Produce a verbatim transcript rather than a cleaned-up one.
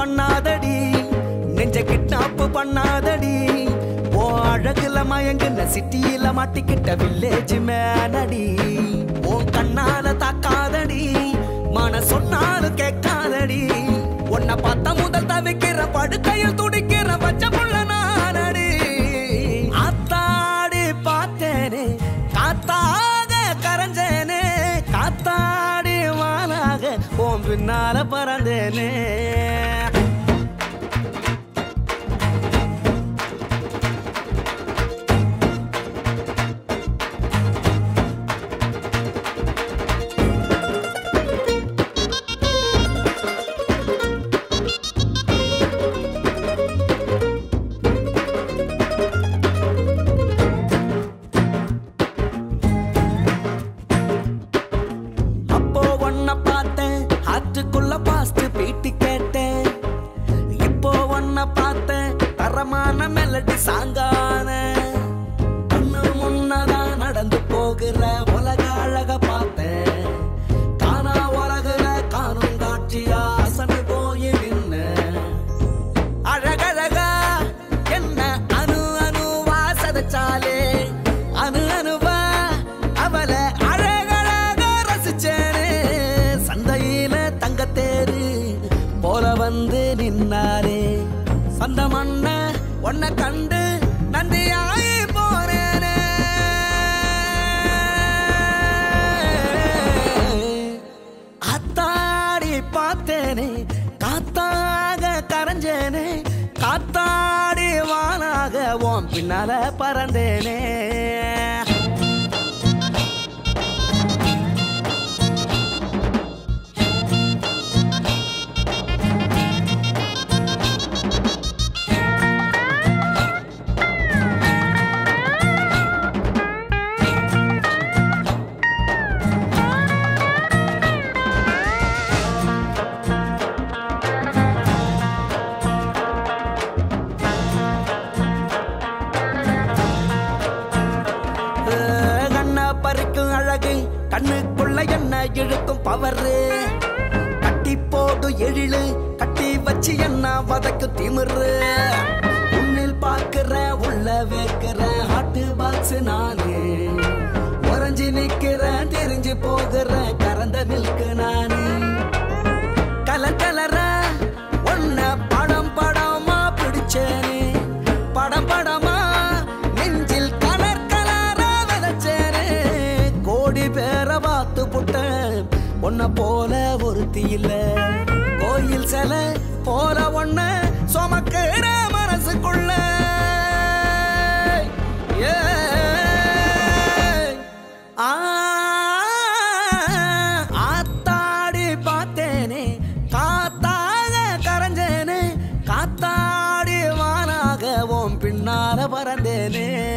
பண்ணாதடி நெஞ்ச கிட்னாப்பு பண்ணாதடி ஓ அழகுல மயங்குன சிட்டியில மாட்டிக்கிட்ட வில்லேஜ் மேனடி ஓ கண்ணால தாக்காதடி மன சொன்னாலும் கேட்காதடி உன்னை பார்த்த முதல் தவிக்கிற படுக்கையில் துடிக்கிற பச்சை புள்ள நானடி ஆத்தாடி பார்த்தேனே காத்தாக கரைஞ்சேனே காத்தாடி வானாக ஓம் பின்னால பறந்தேனே சாங்கான கண்ணு முன்னதான் நடந்து போகிற உலக அழக பார்த்தேன் காணா உலகுல காணும் காட்சியா அசனு போய் நின்ன அழகழகா என்ன அணு அணுவா சதைச்சாலே அணு அணுவா அவளை அழகழகா ரசிச்சேனே சந்தையில தங்கத்தேரு போல வந்து நின்னாரே சந்த மண்ண உன்னை கண்டு நந்தியாயி போனேனே அத்தாடி பார்த்தேனே காத்தாக கரைஞ்சேனே காத்தாடி வானாக ஓம் பின்னால பறந்தேனே கண்ணுக்குள்ள என்ன இழுக்கும் பவரு கட்டி போடு எழிலு கட்டி வச்சு என்ன வதக்கு திமிரு உன்னில் பாக்குற உள்ள வைக்கிற ஹாட்டு பாக்ஸ் நானு உறைஞ்சி நிக்கிற தெரிஞ்சு போகிற கறந்த மில்க்கு நானு கலர் கலரா உன்ன படம் படமா பிடிச்சேனே படம் படமா நெஞ்சில் கலர் கலரா விதைச்சேனே கோடி பேரை பார்த்து புட்ட உன்னை போல ஒருத்தி இல்ல கோயில் சில போல ஒன்ன சுமக்கிற மனசுக்குள்ள ஆத்தாடி பார்த்தேனே காத்தாக கரைஞ்சேனே காத்தாடி வானாக ஓம் பின்னால பறந்தேனே